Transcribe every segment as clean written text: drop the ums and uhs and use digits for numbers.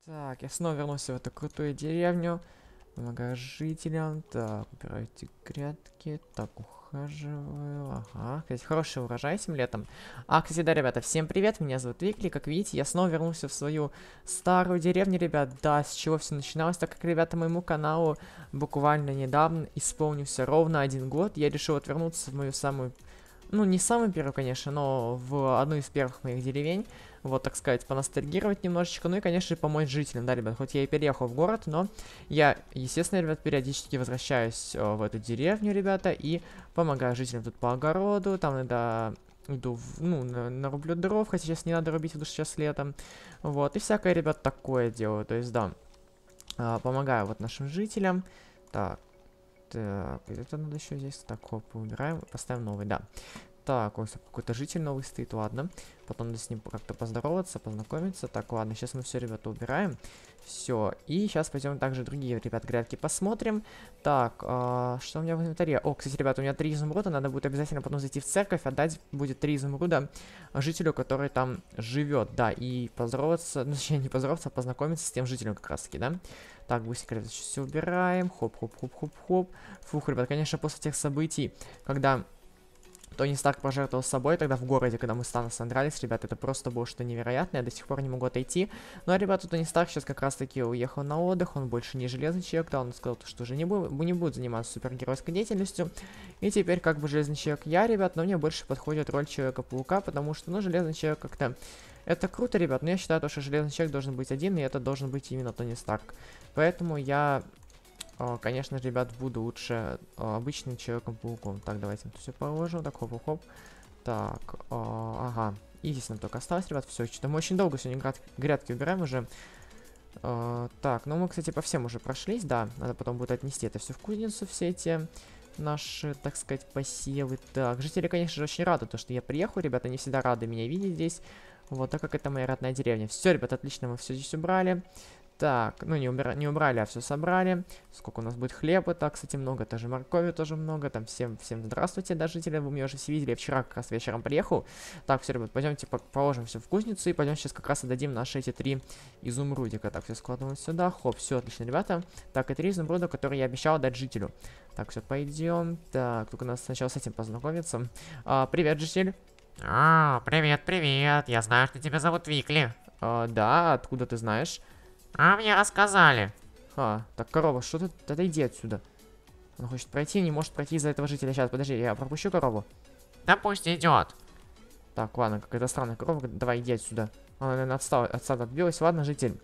Так, я снова вернулся в эту крутую деревню. Помогаю жителям. Так, убираю эти грядки. Так, ухаживаю. Ага, кстати, хороший урожай этим летом. Кстати, да, ребята, всем привет. Меня зовут Викли. Как видите, я снова вернулся в свою старую деревню, ребят. Да, с чего все начиналось, так как, ребята, моему каналу буквально недавно исполнился ровно 1 год. Я решил отвернуться в мою самую, ну, не самую первую, конечно, но в одну из первых моих деревень. Вот, так сказать, поностальгировать немножечко. Ну и, конечно, помочь жителям, да, ребят. Хоть я и переехал в город, но я, естественно, ребят, периодически возвращаюсь в эту деревню, ребята, и помогаю жителям тут по огороду. Там иногда иду, ну, нарублю дров, хотя сейчас не надо рубить, потому что сейчас летом. Вот, и всякое, ребят, такое делаю. То есть, да, помогаю вот нашим жителям. Так, так, это надо еще здесь. Так, хоп, убираем, поставим новый, да. Так, ой, какой-то житель новый стоит, ладно. Потом надо с ним как-то поздороваться, познакомиться. Так, ладно, сейчас мы все, ребята, убираем. Все, и сейчас пойдем также другие, ребят, грядки посмотрим. Так, что у меня в инвентаре? О, кстати, ребята, у меня 3 изумруда, надо будет обязательно потом зайти в церковь, отдать будет 3 изумруда жителю, который там живет, да, и поздороваться, ну, точнее, не поздороваться, а познакомиться с тем жителем как раз-таки, да. Так, быстренько, ребят, все убираем, хоп-хоп-хоп-хоп-хоп. Фух, ребят, конечно, после тех событий, когда Тони Старк пожертвовал собой тогда в городе, когда мы с Таносом дрались, ребят, это просто было что-то невероятное, я до сих пор не могу отойти. Но, ребята, Тони Старк сейчас как раз-таки уехал на отдых, он больше не железный человек, да, он сказал, что уже не будет заниматься супергеройской деятельностью. И теперь как бы железный человек я, ребят, но мне больше подходит роль Человека-паука, потому что, ну, железный человек как-то... Это круто, ребят, но я считаю, что железный человек должен быть один, и это должен быть именно Тони Старк. Поэтому я... Конечно, ребят, буду лучше обычным Человеком-пауком. Так, давайте это все положим. Так, хоп-хоп-хоп. Так, ага. И здесь нам только осталось, ребят. Все, что-то мы очень долго сегодня грядки убираем уже. Так, ну мы, кстати, по всем уже прошлись, да. Надо потом будет отнести это все в кузницу, все эти наши, так сказать, посевы. Так, жители, конечно же, очень рады, то, что я приехал. Ребята, не всегда рады меня видеть здесь. Вот, так как это моя родная деревня. Все, ребят, отлично, мы все здесь убрали. Так, ну не убрали, а все собрали. Сколько у нас будет хлеба, так, кстати, много. Тоже моркови тоже много. Там всем здравствуйте, да, жители. Вы меня уже все видели. Я вчера как раз вечером приехал. Так, все, ребят, пойдемте положим все в кузницу. И пойдем сейчас как раз отдадим наши эти 3 изумрудика. Так, все складываем сюда. Хоп, все отлично, ребята. Так, и 3 изумруда, которые я обещал дать жителю. Так, все, пойдем. Так, только надо сначала с этим познакомиться. Привет, житель. Привет. Я знаю, что тебя зовут Викли. Да, откуда ты знаешь? Мне рассказали. Так, корова, что ты? Отойди отсюда. Он хочет пройти, не может пройти из-за этого жителя. Сейчас, подожди, я пропущу корову. Да пусть идет. Так, ладно, какая-то странная корова. Давай, иди отсюда. Она, наверное, отбилась. Ладно, житель.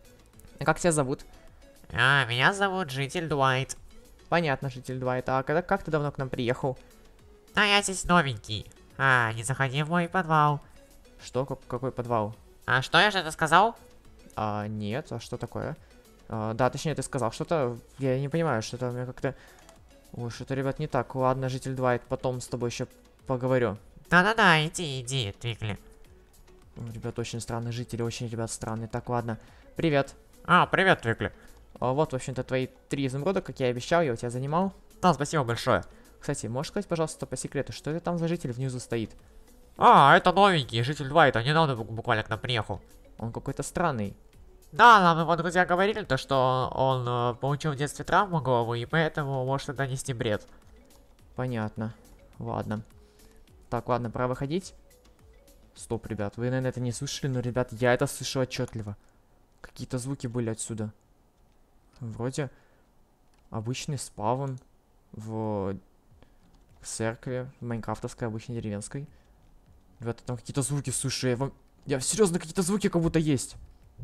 А как тебя зовут? Меня зовут Житель Дуайт. Понятно, житель Двайт. А как ты давно к нам приехал? Я здесь новенький. Не заходи в мой подвал. Что? Какой подвал? Что я что-то сказал? Нет, а что такое? Да, точнее, ты сказал что-то. Я не понимаю, что-то у меня как-то... Ой, что-то, ребят, не так. Ладно, житель Двайт, потом с тобой еще поговорю. Да-да-да, иди, Викли. Ребят, очень странные жители, очень, ребят, странные. Так, ладно. Привет. Привет, Викли. Вот, в общем-то, твои 3 изумруда, как я и обещал, я у тебя занимал. Да, спасибо большое. Кстати, можешь сказать, пожалуйста, по секрету, что это там за житель внизу стоит? Это новенький, Житель Дуайта, недавно буквально к нам приехал. Он какой-то странный. Да, нам его друзья говорили, то что он получил в детстве травму головы, и поэтому может это нести бред. Понятно. Ладно. Так, ладно, пора выходить. Стоп, ребят, вы, наверное, это не слышали, но, ребят, я это слышу отчетливо. Какие-то звуки были отсюда. Вроде обычный спавн в церкви, в майнкрафтовской, обычной деревенской. Ребята, там какие-то звуки, слушай, я серьезно, какие-то звуки как будто есть.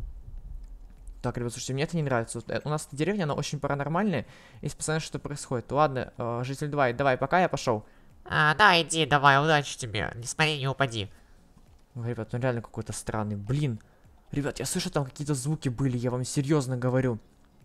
Так, ребят, слушайте, мне это не нравится. У нас деревня, она очень паранормальная. Здесь постоянно что-то происходит. Ладно, житель 2, давай, пока, я пошел. Да, иди, давай, удачи тебе. Не смотри, не упади. Ой, ребят, он реально какой-то странный. Блин. Ребят, я слышу, там какие-то звуки были, я вам серьезно говорю.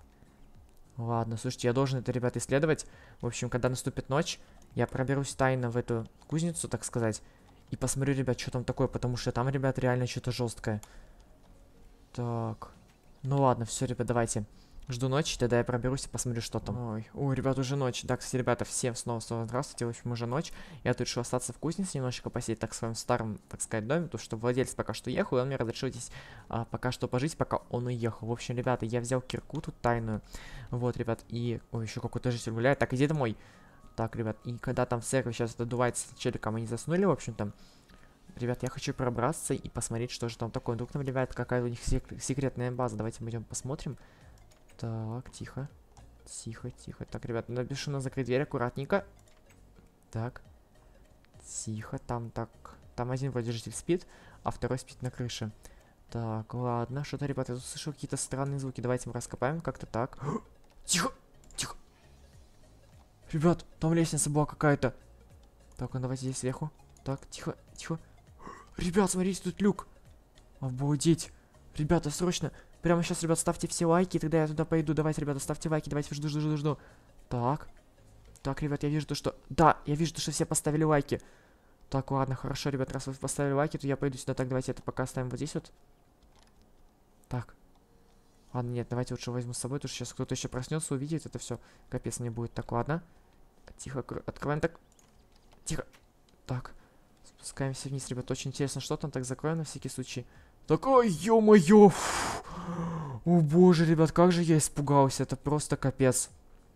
Ладно, слушайте, я должен это, ребят, исследовать. В общем, когда наступит ночь, я проберусь тайно в эту кузницу, так сказать. И посмотрю, ребят, что там такое, потому что там, ребят, реально что-то жесткое. Так. Ну ладно, все, ребят, давайте. Жду ночи, тогда я проберусь и посмотрю, что там. Ой, ребят, уже ночь. Да, кстати, ребята, всем снова здравствуйте. В общем, уже ночь. Я тут решил остаться в кузнице, немножечко посидеть, так, в своем старом, так сказать, доме, потому что владелец пока что ехал, и он мне разрешил здесь пока что пожить, пока он уехал. В общем, ребята, я взял кирку тут тайную. Вот, ребят, и... Ой, еще какой-то житель гуляет. Так, иди домой. Так, ребят, и когда там в церкви сейчас додувается с челиком, они заснули, в общем-то. Ребят, я хочу пробраться и посмотреть, что же там такое. Вдруг там, ребят, какая у них секретная база. Давайте мы идем посмотрим. Так, тихо. Тихо, тихо. Так, ребят, напишу на закрыть дверь аккуратненько. Так. Тихо, там так. Там один вроде житель спит, а второй спит на крыше. Так, ладно. Что-то, ребята, я тут слышу какие-то странные звуки. Давайте мы раскопаем как-то так. Тихо! Тихо! Ребят, там лестница была какая-то. Так, ну давайте здесь сверху. Так, тихо, тихо. Ребят, смотрите, тут люк. Обалдеть. Ребята, срочно. Прямо сейчас, ребят, ставьте все лайки, и тогда я туда пойду. Давайте, ребята, ставьте лайки. Давайте, жду. Так. Так, ребят, я вижу то, что... Да, я вижу то, что все поставили лайки. Так, ладно, хорошо, ребят, раз вы поставили лайки, то я пойду сюда. Так, давайте это пока оставим вот здесь вот. Так. Ладно, нет, давайте лучше возьму с собой, потому что сейчас кто-то еще проснется, увидит это все. Капец мне будет. Так, ладно. Тихо, открываем так. Тихо. Так. Спускаемся вниз, ребят. Очень интересно, что там. Так, закроем на всякий случай. Так, ой, ё-моё! О боже, ребят, как же я испугался. Это просто капец.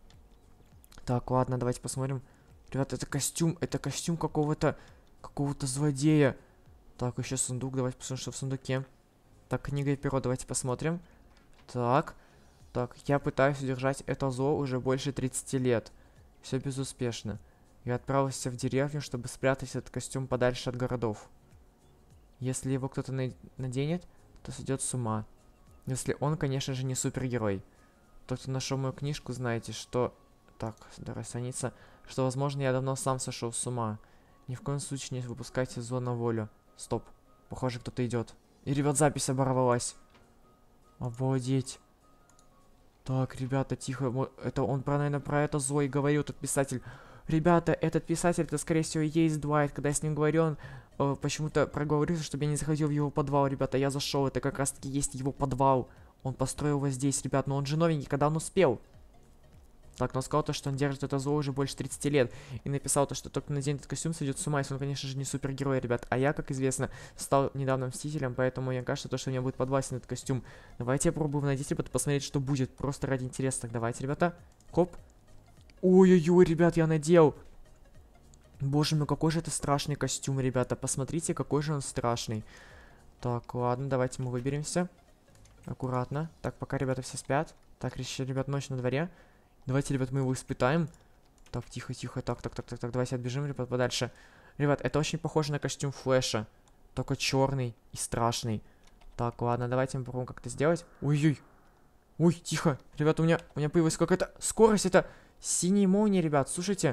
Так, ладно, давайте посмотрим. Ребят, это костюм какого-то злодея. Так, еще сундук. Давайте посмотрим, что в сундуке. Так, книга и перо, давайте посмотрим. Так. Так, я пытаюсь удержать это зло уже больше 30 лет. Все безуспешно. Я отправился в деревню, чтобы спрятать этот костюм подальше от городов. Если его кто-то наденет, то сойдет с ума. Если он, конечно же, не супергерой. Тот, кто нашел мою книжку, знаете, что... Так, давай страница. Что, возможно, я давно сам сошел с ума. Ни в коем случае не выпускайте зло на волю. Стоп. Похоже, кто-то идет. И, ребят, запись оборвалась. Обалдеть. Так, ребята, тихо. Это он, наверное, про это зло и говорил, тот писатель. Ребята, этот писатель, это, скорее всего, и есть Дуайт. Когда я с ним говорил, он почему-то проговорился, чтобы я не заходил в его подвал. Ребята, я зашел, это как раз-таки есть его подвал. Он построил его здесь, ребят, но он же новенький, когда он успел. Так, но он сказал то, что он держит это зло уже больше 30 лет. И написал то, что только наденет этот костюм, сойдет с ума, если он, конечно же, не супергерой, ребят. А я, как известно, стал недавно Мстителем, поэтому мне кажется, то, что у меня будет подвластен этот костюм. Давайте я попробую найти, ребята, посмотреть, что будет. Просто ради интереса. Так, давайте, ребята. Хоп. Ой-ой-ой, ребят, я надел. Боже мой, какой же это страшный костюм, ребята. Посмотрите, какой же он страшный. Так, ладно, давайте мы выберемся. Аккуратно. Так, пока ребята все спят. Так, ребят, ночь на дворе. Давайте, ребят, мы его испытаем. Так, тихо, тихо. Так, давайте отбежим, ребят, подальше. Ребят, это очень похоже на костюм Флэша. Только черный и страшный. Так, ладно, давайте мы попробуем как-то сделать. Ой-ой. Ой, тихо. Ребят, у меня появилась какая-то скорость. Это синие молнии, ребят, слушайте.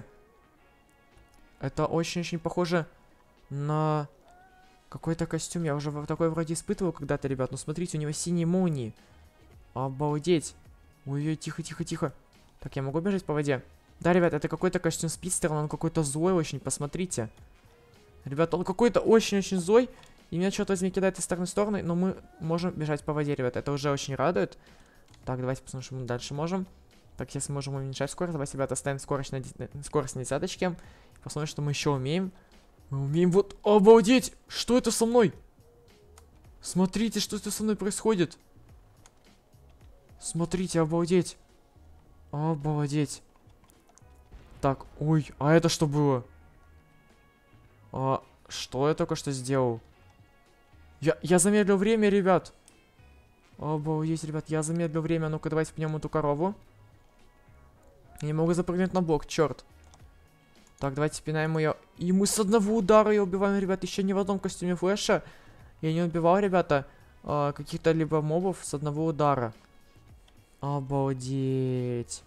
Это очень-очень похоже на какой-то костюм. Я уже такой вроде испытывал когда-то, ребят. Ну, смотрите, у него синие молнии. Обалдеть. Ой-ой, тихо. Так, я могу бежать по воде? Да, ребят, это какой-то костюм Спидстера, он какой-то злой очень, посмотрите. Ребят, он какой-то очень-очень злой. И меня что-то возьми кидает из стороны в сторону, но мы можем бежать по воде, ребят. Это уже очень радует. Так, давайте посмотрим, что мы дальше можем. Так, сейчас мы можем уменьшать скорость. Давайте, ребята, оставим скорость на десяточке. Посмотрим, что мы еще умеем. Мы умеем вот... Обалдеть! Что это со мной? Смотрите, что это со мной происходит. Смотрите, обалдеть. Обалдеть. Так, ой, а это что было? Что я только что сделал? Я замедлил время, ребят. Обалдеть, ребят, я замедлил время. Ну-ка, давайте пнем эту корову. Я не могу запрыгнуть на блок, черт. Так, давайте спинаем ее. И мы с одного удара ее убиваем, ребят. Еще ни в одном костюме Флэша я не убивал, ребята, каких-то либо мобов с одного удара. Обалдеть.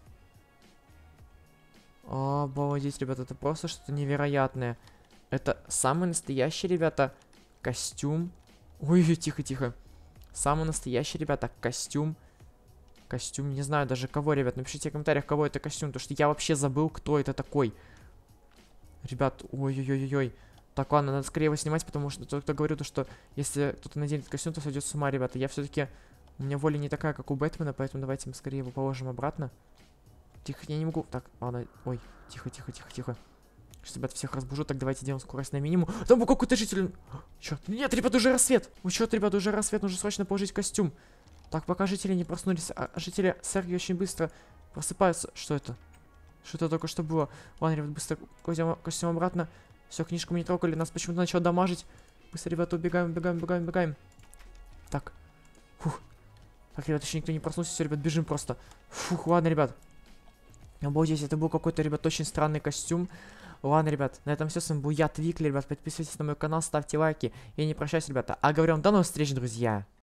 Обалдеть, ребята, это просто что-то невероятное. Это самый настоящий, ребята, костюм. Ой, тихо. Самый настоящий, ребята, костюм. Костюм, не знаю даже кого, ребят. Напишите в комментариях, кого это костюм, потому что я вообще забыл, кто это такой. Ребят, ой-ой-ой-ой. Так, ладно, надо скорее его снимать, потому что кто-то говорил, что если кто-то наденет костюм, то сойдет с ума, ребята. Я все-таки У меня воля не такая, как у Бэтмена, поэтому давайте мы скорее его положим обратно. Тихо, я не могу. Так, ладно. Ой, тихо, тихо, тихо, тихо. Сейчас, ребят, всех разбужу. Так, давайте делаем скорость на минимум. Там был какой-то житель. Черт. Нет, ребят, уже рассвет. Ой, черт, ребят, уже рассвет. Нужно срочно положить костюм. Так, пока жители не проснулись. А жители Сергии очень быстро просыпаются. Что это? Что это только что было? Ладно, ребят, быстро кладем костюм обратно. Все, книжку мы не трогали. Нас почему-то начало дамажить. Быстро, ребята, убегаем, убегаем, убегаем, убегаем. Так. Фух. Так, ребят, еще никто не проснулся. Все, ребят, бежим просто. Фух, ладно, ребят. Обалдеть, это был какой-то, ребят, очень странный костюм. Ладно, ребят, на этом все. С вами был я, Твикли, ребят. Подписывайтесь на мой канал, ставьте лайки. И не прощаюсь, ребята. А говорю вам до новых встреч, друзья.